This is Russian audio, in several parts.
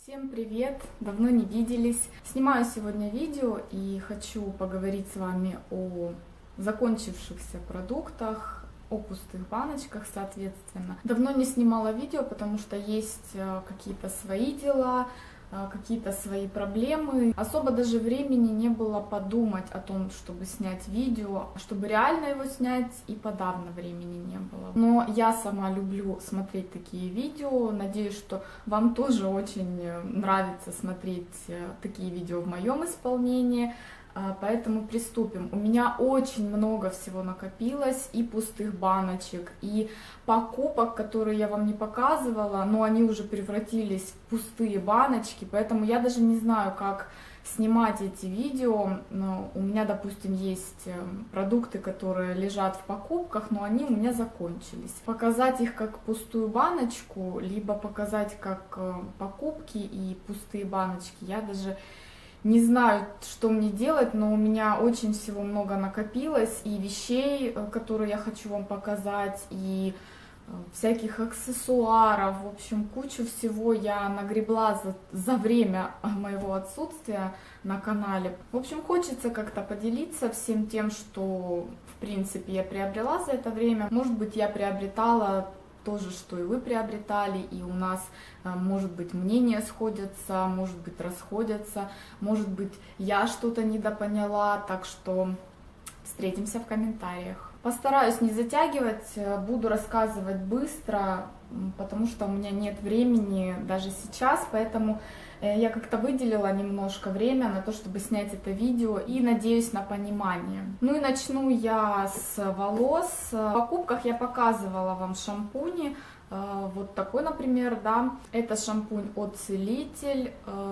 Всем привет! Давно не виделись. Снимаю сегодня видео и хочу поговорить с вами о закончившихся продуктах, о пустых баночках, соответственно. Давно не снимала видео, потому что есть какие-то свои дела, какие-то свои проблемы. Особо даже времени не было подумать о том, чтобы снять видео, чтобы реально его снять, и подавно времени не было. Но я сама люблю смотреть такие видео. Надеюсь, что вам тоже очень нравится смотреть такие видео в моем исполнении. Поэтому приступим. У меня очень много всего накопилось, и пустых баночек, и покупок, которые я вам не показывала, но они уже превратились в пустые баночки, поэтому я даже не знаю, как снимать эти видео. У меня, допустим, есть продукты, которые лежат в покупках, но они у меня закончились. Показать их как пустую баночку, либо показать как покупки и пустые баночки, я даже не знаю, что мне делать, но у меня очень всего много накопилось, и вещей, которые я хочу вам показать, и всяких аксессуаров, в общем, кучу всего я нагребла за время моего отсутствия на канале. В общем, хочется как-то поделиться всем тем, что, в принципе, я приобрела за это время. Может быть, я приобретала то же, что и вы приобретали, и у нас, может быть, мнения сходятся, может быть, расходятся, может быть, я что-то недопоняла, так что встретимся в комментариях. Постараюсь не затягивать, буду рассказывать быстро, потому что у меня нет времени даже сейчас, поэтому я как-то выделила немножко время на то, чтобы снять это видео, и надеюсь на понимание. Ну и начну я с волос. В покупках я показывала вам шампуни. Вот такой, например, да. Это шампунь от Целитель,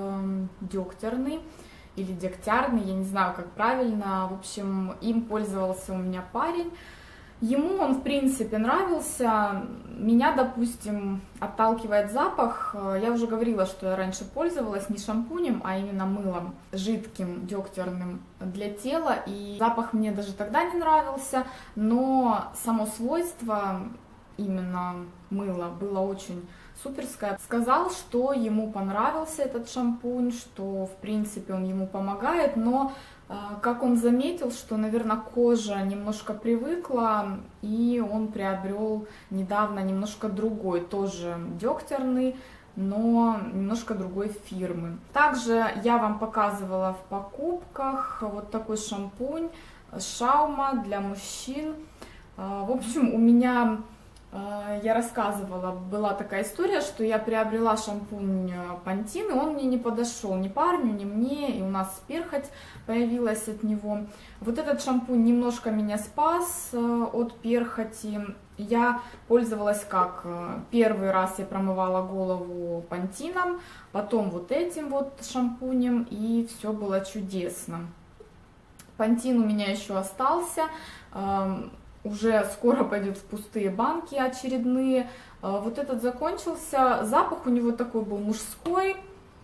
дегтярный или дегтярный, я не знаю, как правильно. В общем, им пользовался у меня парень. Ему он, в принципе, нравился. Меня, допустим, отталкивает запах. Я уже говорила, что я раньше пользовалась не шампунем, а именно мылом, жидким, дегтярным для тела. И запах мне даже тогда не нравился, но само свойство именно мыла было очень суперское. Сказал, что ему понравился этот шампунь, что, в принципе, он ему помогает, но как он заметил, что, наверное, кожа немножко привыкла, и он приобрел недавно немножко другой, тоже дегтярный, но немножко другой фирмы. Также я вам показывала в покупках вот такой шампунь Шаума для мужчин. В общем, у меня, я рассказывала, была такая история, что я приобрела шампунь Пантин, и он мне не подошел, ни парню, ни мне, и у нас перхоть появилась от него. Вот этот шампунь немножко меня спас от перхоти. Я пользовалась как? Первый раз я промывала голову Пантином, потом вот этим вот шампунем, и все было чудесно. Пантин у меня еще остался. Уже скоро пойдет в пустые банки очередные. Вот этот закончился. Запах у него такой был мужской.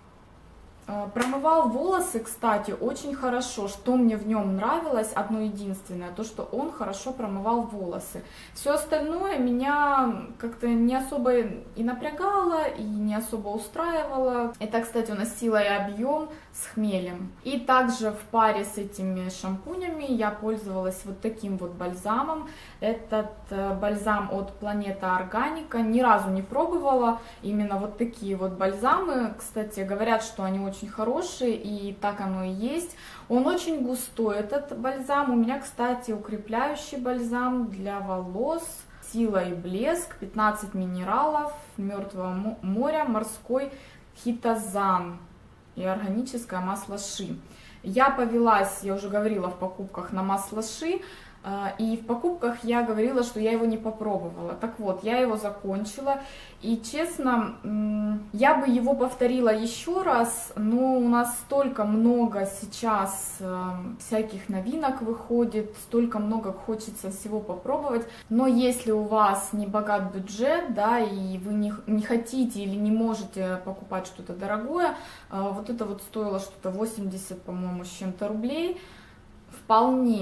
Промывал волосы, кстати, очень хорошо. Что мне в нем нравилось, одно единственное, то, что он хорошо промывал волосы. Все остальное меня как-то не особо и напрягало, и не особо устраивало. Это, кстати, у нас сила и объем с хмелем. И также в паре с этими шампунями я пользовалась вот таким вот бальзамом. Этот бальзам от Планета Органика. Ни разу не пробовала именно вот такие вот бальзамы. Кстати, говорят, что они очень хорошие, и так оно и есть. Он очень густой, этот бальзам. У меня, кстати, укрепляющий бальзам для волос. Сила и блеск, 15 минералов, Мертвого моря, морской хитозан и органическое масло ши. Я повелась, я уже говорила в покупках, на масло ши. И в покупках я говорила, что я его не попробовала. Так вот, я его закончила. И честно, я бы его повторила еще раз, но у нас столько много сейчас всяких новинок выходит, столько много хочется всего попробовать. Но если у вас не богат бюджет, да, и вы не хотите или не можете покупать что-то дорогое, вот это вот стоило что-то 80, по-моему, с чем-то рублей, вполне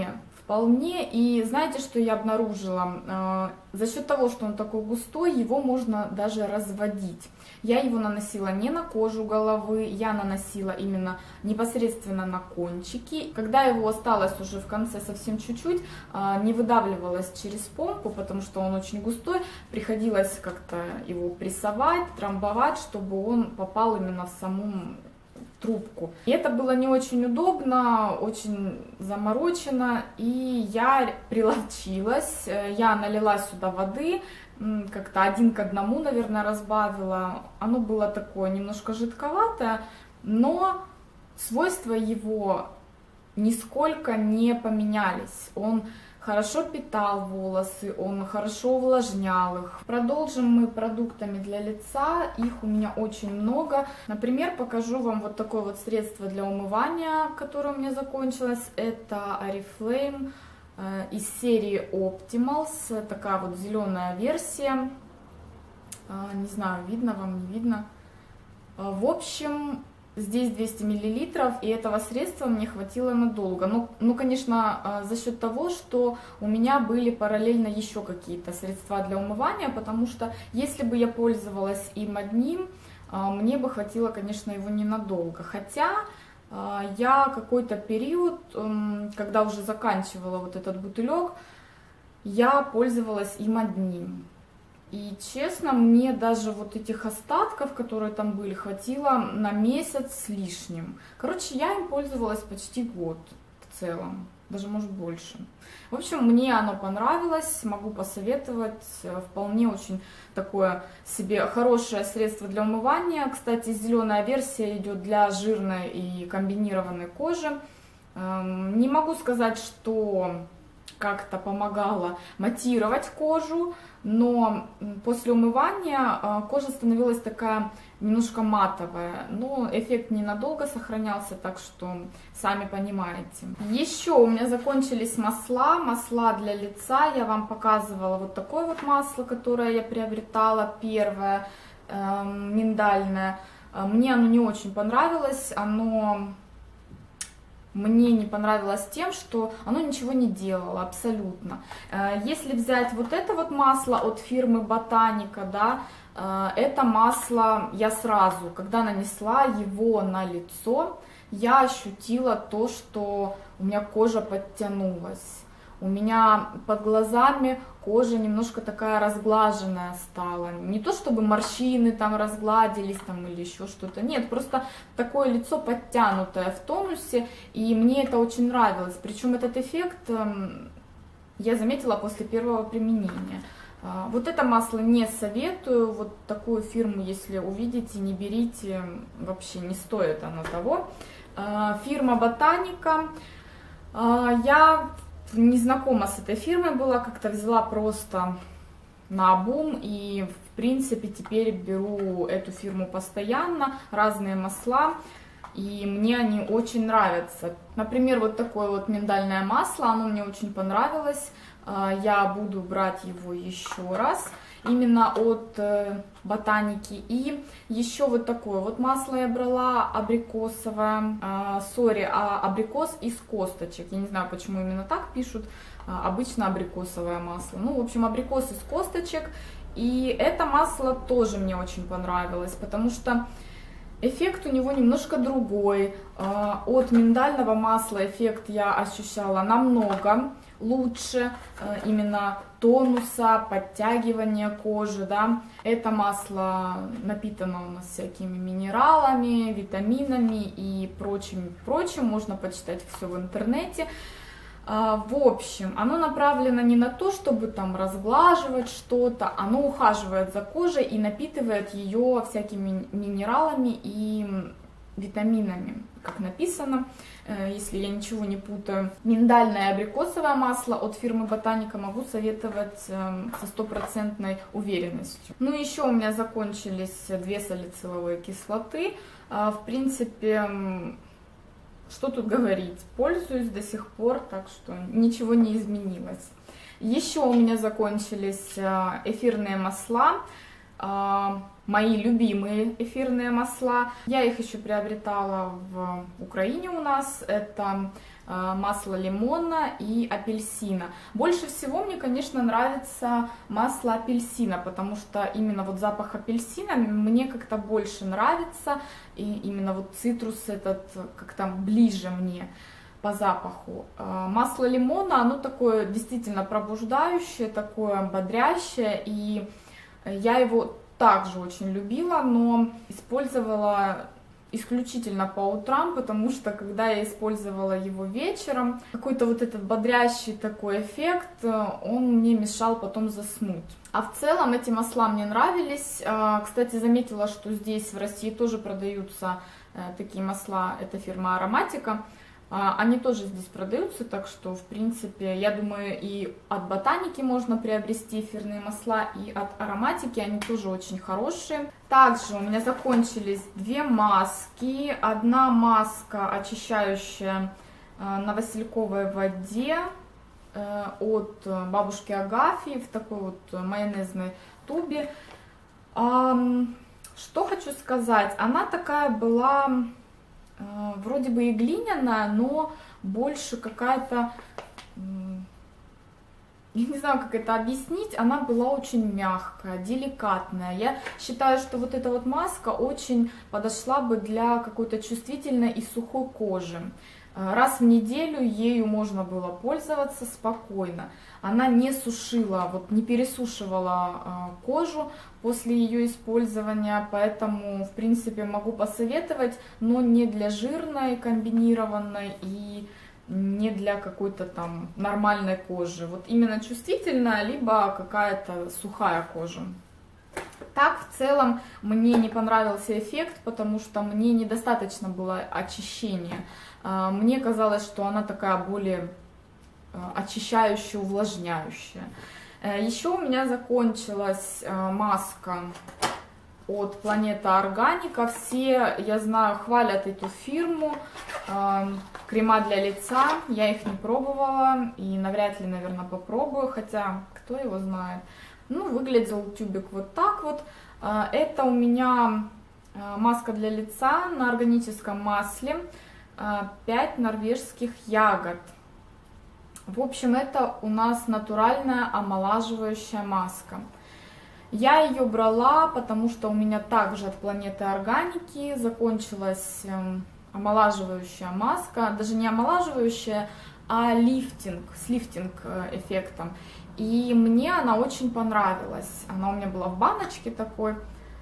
вполне. И знаете, что я обнаружила? За счет того, что он такой густой, его можно даже разводить. Я его наносила не на кожу головы, я наносила именно непосредственно на кончики. Когда его осталось уже в конце совсем чуть-чуть, не выдавливалось через помпу, потому что он очень густой, приходилось как-то его прессовать, трамбовать, чтобы он попал именно в саму трубку. И это было не очень удобно, очень заморочено, и я приловчилась, я налила сюда воды, как-то 1 к 1, наверное, разбавила. Оно было такое немножко жидковатое, но свойства его нисколько не поменялись. Он хорошо питал волосы, он хорошо увлажнял их. Продолжим мы продуктами для лица, их у меня очень много. Например, покажу вам вот такое вот средство для умывания, которое у меня закончилось. Это Oriflame из серии Optimals, такая вот зеленая версия. Не знаю, видно вам, не видно. В общем, здесь 200 мл, и этого средства мне хватило надолго. Ну, конечно, за счет того, что у меня были параллельно еще какие-то средства для умывания, потому что если бы я пользовалась им одним, мне бы хватило, конечно, его ненадолго. Хотя я какой-то период, когда уже заканчивала вот этот бутылек, я пользовалась им одним. И честно, мне даже вот этих остатков, которые там были, хватило на месяц с лишним. Короче, я им пользовалась почти год в целом, даже может больше. В общем, мне оно понравилось, могу посоветовать, вполне очень такое себе хорошее средство для умывания. Кстати, зеленая версия идет для жирной и комбинированной кожи. Не могу сказать, что как-то помогала матировать кожу, но после умывания кожа становилась такая немножко матовая, но эффект ненадолго сохранялся, так что сами понимаете. Еще у меня закончились масла для лица. Я вам показывала вот такое вот масло, которое я приобретала, первое, миндальное. Мне оно не очень понравилось, мне не понравилось тем, что оно ничего не делало абсолютно. Если взять вот это вот масло от фирмы Ботаника, да, это масло я сразу, когда нанесла его на лицо, я ощутила то, что у меня кожа подтянулась. У меня под глазами кожа немножко такая разглаженная стала. Не то чтобы морщины там разгладились там или еще что-то. Нет, просто такое лицо подтянутое в тонусе. И мне это очень нравилось. Причем этот эффект я заметила после первого применения. Вот это масло не советую. Вот такую фирму, если увидите, не берите. Вообще не стоит оно того. Фирма Ботаника. Я не знакома с этой фирмой была, как-то взяла просто наобум, и в принципе теперь беру эту фирму постоянно, разные масла, и мне они очень нравятся. Например, вот такое вот миндальное масло, оно мне очень понравилось, я буду брать его еще раз, именно от Ботаники. И еще вот такое вот масло я брала, абрикосовое, абрикос из косточек. Я не знаю, почему именно так пишут, обычно абрикосовое масло. Ну, в общем, абрикос из косточек. И это масло тоже мне очень понравилось, потому что эффект у него немножко другой. От миндального масла эффект я ощущала намного лучше, именно тонуса, подтягивания кожи, да. Это масло напитано у нас всякими минералами, витаминами и прочим, можно почитать все в интернете. В общем, оно направлено не на то, чтобы там разглаживать что-то, оно ухаживает за кожей и напитывает ее всякими минералами и витаминами, как написано, если я ничего не путаю. Миндальное и абрикосовое масло от фирмы Ботаника могу советовать со стопроцентной уверенностью. Ну, еще у меня закончились 2 салициловые кислоты. В принципе, что тут говорить, пользуюсь до сих пор, так что ничего не изменилось. Еще у меня закончились эфирные масла. мои любимые эфирные масла. Я их еще приобретала в Украине у нас. Это масло лимона и апельсина. Больше всего мне, конечно, нравится масло апельсина, потому что именно вот запах апельсина мне как-то больше нравится, и именно вот цитрус этот как-то ближе мне по запаху. Масло лимона, оно такое действительно пробуждающее, такое бодрящее, и я его также очень любила, но использовала исключительно по утрам, потому что когда я использовала его вечером, какой-то вот этот бодрящий такой эффект, он мне мешал потом заснуть. А в целом эти масла мне нравились. Кстати, заметила, что здесь в России тоже продаются такие масла, это фирма Ароматика. Они тоже здесь продаются, так что, в принципе, я думаю, и от Ботаники можно приобрести эфирные масла, и от Ароматики, они тоже очень хорошие. Также у меня закончились две маски. Одна маска очищающая на васильковой воде от бабушки Агафьи в такой вот майонезной тубе. Что хочу сказать, она такая была... вроде бы и глиняная, но больше какая-то, я не знаю, как это объяснить, она была очень мягкая, деликатная. Я считаю, что вот эта вот маска очень подошла бы для какой-то чувствительной и сухой кожи. Раз в неделю ею можно было пользоваться спокойно. Она не сушила, вот не пересушивала кожу после ее использования, поэтому, в принципе, могу посоветовать, но не для жирной, комбинированной и не для какой-то там нормальной кожи. Вот именно чувствительная, либо какая-то сухая кожа. Так, в целом, мне не понравился эффект, потому что мне недостаточно было очищения. Мне казалось, что она такая более очищающая, увлажняющая. Еще у меня закончилась маска от Планета Органика. Все, я знаю, хвалят эту фирму. Крема для лица. Я их не пробовала и навряд ли, наверное, попробую, хотя кто его знает. Ну, выглядел тюбик вот так вот. Это у меня маска для лица на органическом масле. 5 норвежских ягод. В общем, это у нас натуральная омолаживающая маска. Я ее брала, потому что у меня также от Планеты Органики закончилась омолаживающая маска. Даже не омолаживающая, а лифтинг, с лифтинг эффектом. И мне она очень понравилась. Она у меня была в баночке такой.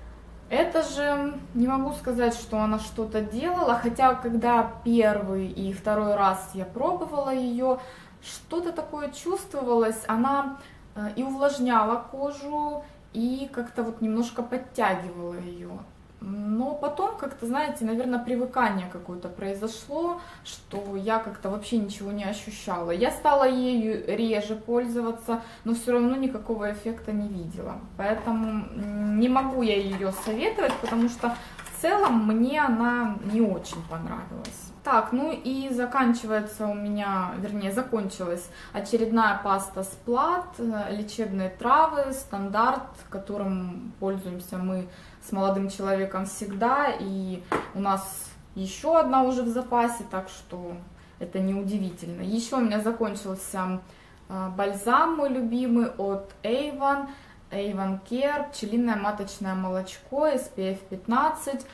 Это же, не могу сказать, что она что-то делала, хотя когда первый и второй раз я пробовала ее, что-то такое чувствовалось, она и увлажняла кожу, и как-то вот немножко подтягивала ее. Но потом как-то, знаете, наверное, привыкание какое-то произошло, что я как-то вообще ничего не ощущала. Я стала ею реже пользоваться, но все равно никакого эффекта не видела. Поэтому не могу я ее советовать, потому что в целом мне она не очень понравилась. Так, ну и заканчивается у меня, вернее, закончилась очередная паста Сплат, лечебные травы, стандарт, которым пользуемся мы с молодым человеком всегда, и у нас еще одна уже в запасе, так что это неудивительно. Еще у меня закончился бальзам мой любимый от Avon Care, пчелиное маточное молочко, SPF 15.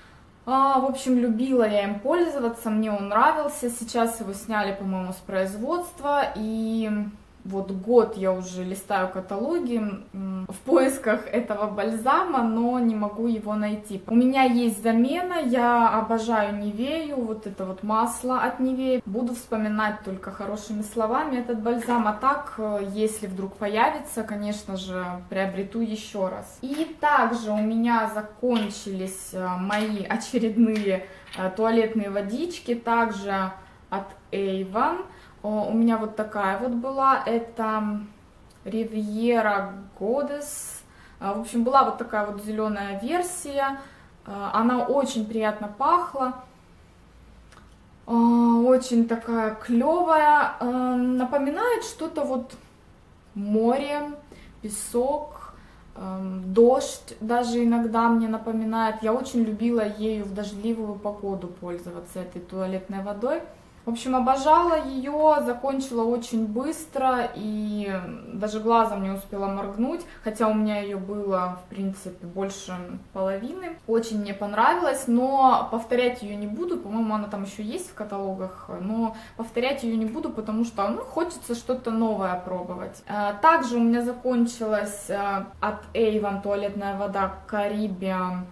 В общем, любила я им пользоваться, мне он нравился. Сейчас его сняли, по-моему, с производства, и вот год я уже листаю каталоги в поисках этого бальзама, но не могу его найти. У меня есть замена, я обожаю Нивею, вот это вот масло от Нивеи. Буду вспоминать только хорошими словами этот бальзам, а так, если вдруг появится, конечно же, приобрету еще раз. И также у меня закончились мои очередные туалетные водички, также от Avon. У меня вот такая вот была, это Riviera Goddess. В общем, была вот такая вот зеленая версия. Она очень приятно пахла. Очень такая клевая. Напоминает что-то вот море, песок. Дождь даже иногда мне напоминает. Я очень любила ею в дождливую погоду пользоваться, этой туалетной водой. В общем, обожала ее, закончила очень быстро и даже глазом не успела моргнуть, хотя у меня ее было, в принципе, больше половины. Очень мне понравилось, но повторять ее не буду, по-моему, она там еще есть в каталогах, но повторять ее не буду, потому что, ну, хочется что-то новое пробовать. Также у меня закончилась от Avon туалетная вода Caribbean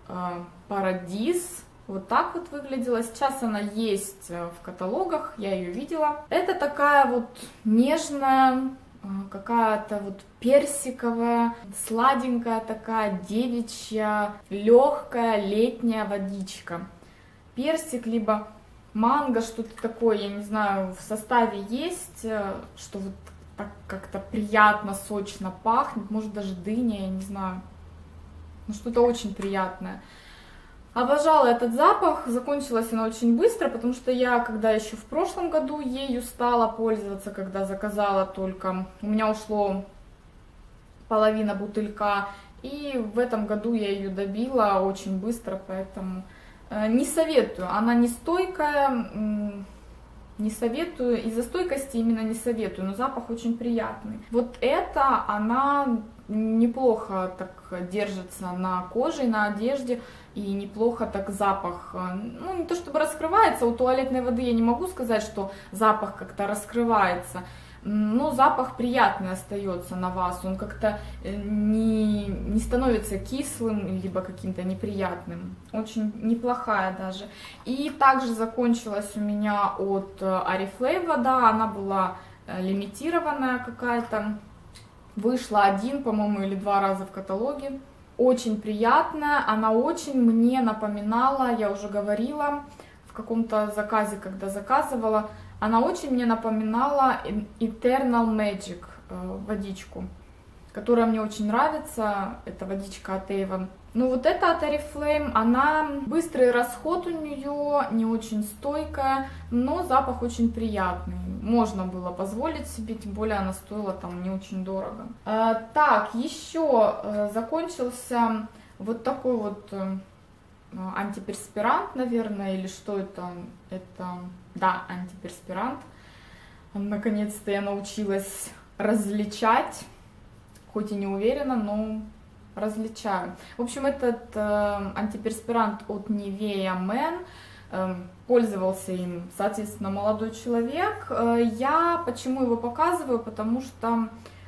Paradise. Вот так вот выглядела. Сейчас она есть в каталогах, я ее видела. Это такая вот нежная, какая-то вот персиковая, сладенькая такая девичья, легкая летняя водичка. Персик, либо манго, что-то такое, я не знаю, в составе есть, что вот так как-то приятно, сочно пахнет, может даже дыня, я не знаю, ну что-то очень приятное. Обожала этот запах, закончилась она очень быстро, потому что я, когда еще в прошлом году ею стала пользоваться, когда заказала только, у меня ушло половина бутылька, и в этом году я ее добила очень быстро, поэтому не советую, она не стойкая, не советую, из-за стойкости именно не советую, но запах очень приятный. Вот это, она неплохо так держится на коже и на одежде, и неплохо так запах, ну не то чтобы раскрывается, у туалетной воды я не могу сказать, что запах как-то раскрывается, но запах приятный остается на вас, он как-то не становится кислым, либо каким-то неприятным, очень неплохая даже. И также закончилась у меня от Oriflame вода, она была лимитированная какая-то, вышла один, по-моему, или два раза в каталоге. Очень приятная, она очень мне напоминала, я уже говорила в каком-то заказе, когда заказывала, она очень мне напоминала Eternal Magic водичку, которая мне очень нравится, это водичка от Avon. Ну вот эта от Oriflame, она быстрый расход у нее, не очень стойкая, но запах очень приятный. Можно было позволить себе, тем более она стоила там не очень дорого. Так, еще закончился вот такой вот антиперспирант, наверное, или что это? Это, да, антиперспирант. Наконец-то я научилась различать, хоть и не уверена, но различаю. В общем, этот антиперспирант от Nivea Men, пользовался им, соответственно, молодой человек. Я почему его показываю? Потому что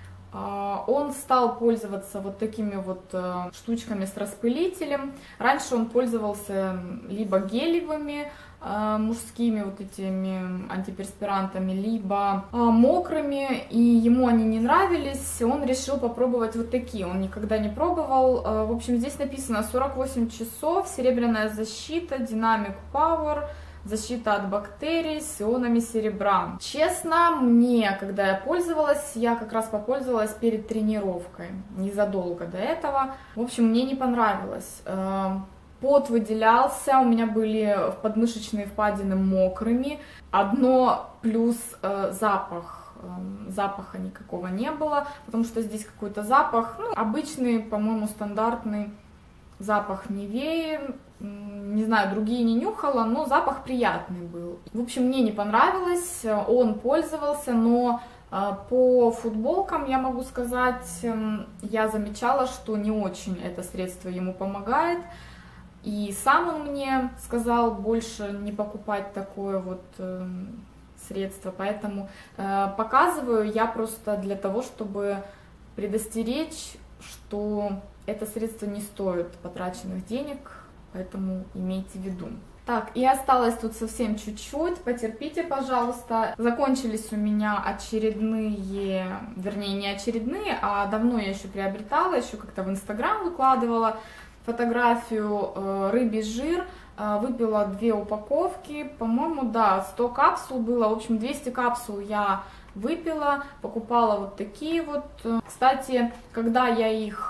он стал пользоваться вот такими вот штучками с распылителем. Раньше он пользовался либо гелевыми мужскими вот этими антиперспирантами, либо мокрыми, и ему они не нравились, он решил попробовать вот такие, он никогда не пробовал. В общем, здесь написано 48 часов, серебряная защита, Dynamic Power, защита от бактерий с ионами серебра. Честно, мне, когда я пользовалась, я как раз попользовалась перед тренировкой, незадолго до этого. В общем, мне не понравилось. Пот выделялся, у меня были подмышечные впадины мокрыми. Одно плюс запах. Запаха никакого не было, потому что здесь какой-то запах, ну, обычный, по-моему, стандартный запах Nivea. Не знаю, другие не нюхала, но запах приятный был. В общем, мне не понравилось, он пользовался, но по футболкам, я могу сказать, я замечала, что не очень это средство ему помогает. И сам он мне сказал больше не покупать такое вот средство, поэтому показываю я просто для того, чтобы предостеречь, что это средство не стоит потраченных денег, поэтому имейте в виду. Так, и осталось тут совсем чуть-чуть, потерпите, пожалуйста. Закончились у меня очередные, вернее не очередные, а давно я еще приобретала, еще как-то в Инстаграм выкладывала фотографию рыбий жир, выпила 2 упаковки, по-моему, да, 100 капсул было, в общем, 200 капсул я выпила, покупала вот такие вот. Кстати, когда я их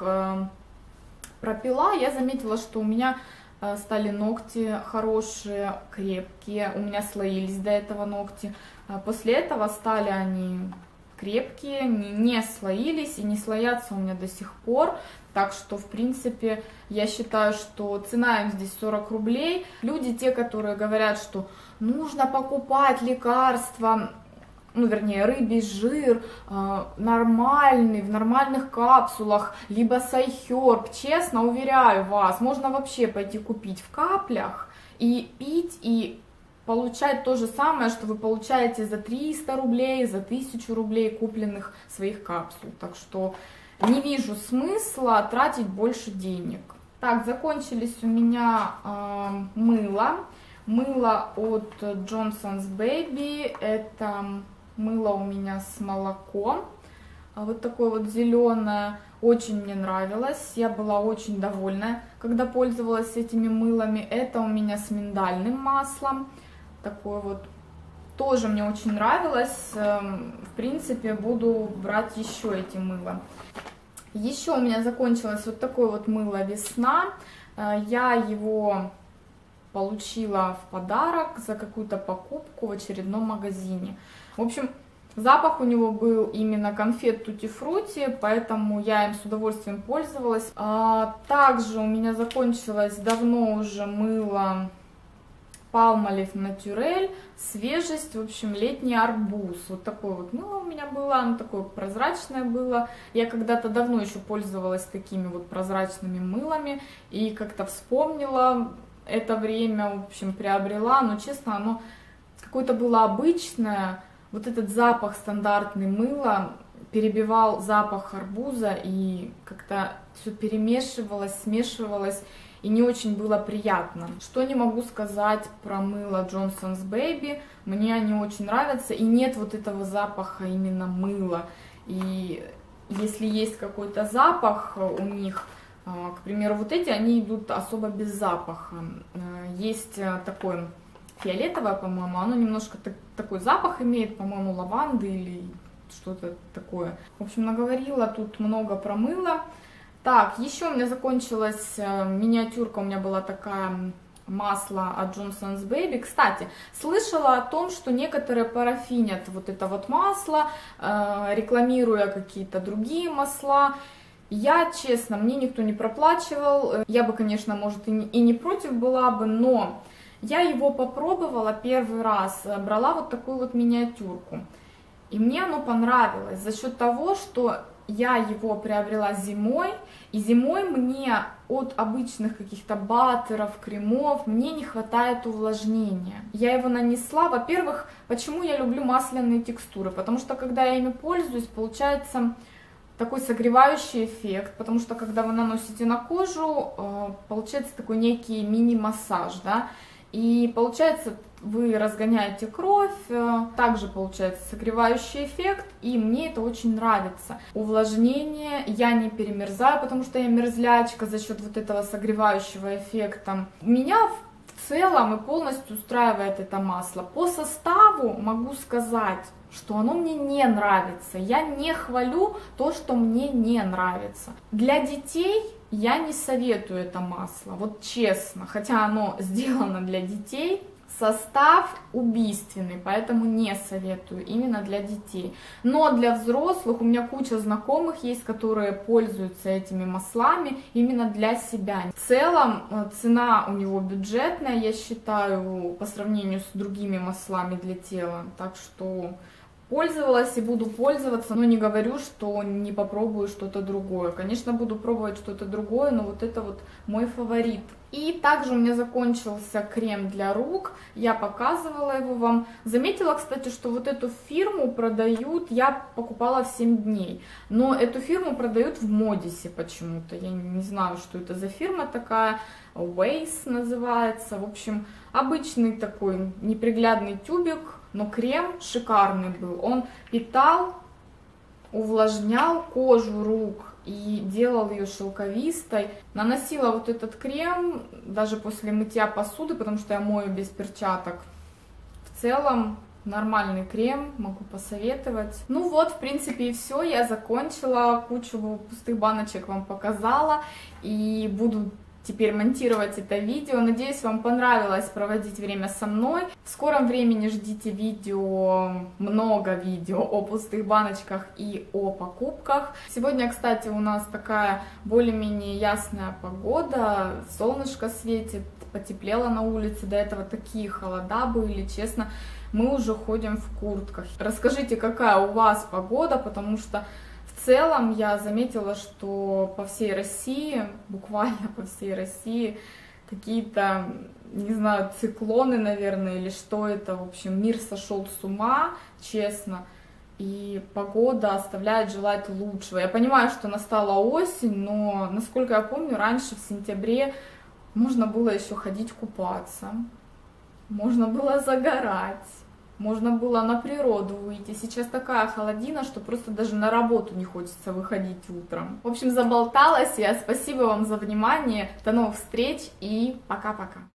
пропила, я заметила, что у меня стали ногти хорошие, крепкие, у меня слоились до этого ногти, после этого стали они крепкие, не слоились и не слоятся у меня до сих пор. Так что, в принципе, я считаю, что цена им здесь 40 рублей. Люди, те, которые говорят, что нужно покупать лекарства, ну, вернее, рыбий жир нормальный, в нормальных капсулах, либо сайхерб, честно, уверяю вас, можно вообще пойти купить в каплях и пить, и получать то же самое, что вы получаете за 300 рублей, за 1000 рублей купленных своих капсул. Так что не вижу смысла тратить больше денег. Так, закончились у меня мыло. Мыло от Johnson's Baby. Это мыло у меня с молоком. Вот такое вот зеленое. Очень мне нравилось. Я была очень довольна, когда пользовалась этими мылами. Это у меня с миндальным маслом. Такое вот. Тоже мне очень нравилось. В принципе, буду брать еще эти мыла. Еще у меня закончилось вот такое вот мыло «Весна». Я его получила в подарок за какую-то покупку в очередном магазине. В общем, запах у него был именно конфет тутти-фрути, поэтому я им с удовольствием пользовалась. Также у меня закончилось давно уже мыло Palmolive Naturel, свежесть, в общем, летний арбуз. Вот такое вот мыло у меня было, оно такое прозрачное было. Я когда-то давно еще пользовалась такими вот прозрачными мылами и как-то вспомнила это время, в общем, приобрела, но, честно, оно какое-то было обычное. Вот этот запах стандартный мыла перебивал запах арбуза, и как-то все перемешивалось, смешивалось, и не очень было приятно. Что не могу сказать про мыло Johnson's Baby, мне они очень нравятся, и нет вот этого запаха именно мыла. И если есть какой-то запах у них, к примеру, вот эти, они идут особо без запаха. Есть такое фиолетовое, по-моему, оно немножко такой запах имеет, по-моему, лаванды или что-то такое. В общем, наговорила тут много про мыло. Так, еще у меня закончилась миниатюрка, у меня была такая масло от Johnson's Baby. Кстати, слышала о том, что некоторые парафинят вот это вот масло, рекламируя какие-то другие масла. Я, честно, мне никто не проплачивал. Я бы, конечно, может, и не против была бы, но я его попробовала первый раз, брала вот такую вот миниатюрку. И мне оно понравилось за счет того, что я его приобрела зимой, и зимой мне от обычных каких-то баттеров, кремов, мне не хватает увлажнения. Я его нанесла, во-первых, почему я люблю масляные текстуры, потому что когда я ими пользуюсь, получается такой согревающий эффект, потому что когда вы наносите на кожу, получается такой некий мини-массаж, да, и получается, вы разгоняете кровь, также получается согревающий эффект, и мне это очень нравится. Увлажнение, я не перемерзаю, потому что я мерзлячка за счет вот этого согревающего эффекта. Меня в целом и полностью устраивает это масло. По составу могу сказать, что оно мне не нравится. Я не хвалю то, что мне не нравится. Для детей я не советую это масло, вот честно, хотя оно сделано для детей. Состав убийственный, поэтому не советую именно для детей. Но для взрослых у меня куча знакомых есть, которые пользуются этими маслами именно для себя. В целом цена у него бюджетная, я считаю, по сравнению с другими маслами для тела. Так что пользовалась и буду пользоваться, но не говорю, что не попробую что-то другое. Конечно, буду пробовать что-то другое, но вот это вот мой фаворит. И также у меня закончился крем для рук, я показывала его вам. Заметила, кстати, что вот эту фирму продают, я покупала в 7 дней, но эту фирму продают в Модисе почему-то. Я не знаю, что это за фирма такая, Waze называется. В общем, обычный такой неприглядный тюбик, но крем шикарный был. Он питал, увлажнял кожу рук и делал ее шелковистой. Наносила вот этот крем даже после мытья посуды, потому что я мою без перчаток. В целом нормальный крем, могу посоветовать. Ну вот, в принципе, и все. Я закончила, кучу пустых баночек вам показала. И буду теперь монтировать это видео. Надеюсь, вам понравилось проводить время со мной. В скором времени ждите видео, много видео о пустых баночках и о покупках. Сегодня, кстати, у нас такая более-менее ясная погода, солнышко светит, потеплело на улице, до этого такие холода были, честно, мы уже ходим в куртках. Расскажите, какая у вас погода, потому что в целом я заметила, что по всей России, буквально по всей России, какие-то, не знаю, циклоны, наверное, или что это, в общем, мир сошел с ума, честно, и погода оставляет желать лучшего. Я понимаю, что настала осень, но, насколько я помню, раньше, в сентябре, можно было еще ходить купаться, можно было загорать, можно было на природу выйти. Сейчас такая холодина, что просто даже на работу не хочется выходить утром. В общем, заболталась я. Спасибо вам за внимание. До новых встреч и пока-пока.